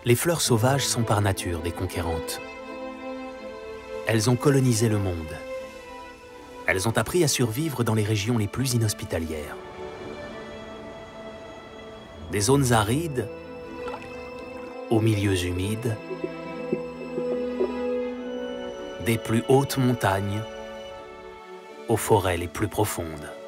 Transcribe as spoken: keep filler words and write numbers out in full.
Les fleurs sauvages sont par nature des conquérantes. Elles ont colonisé le monde. Elles ont appris à survivre dans les régions les plus inhospitalières. Des zones arides aux milieux humides, des plus hautes montagnes aux forêts les plus profondes.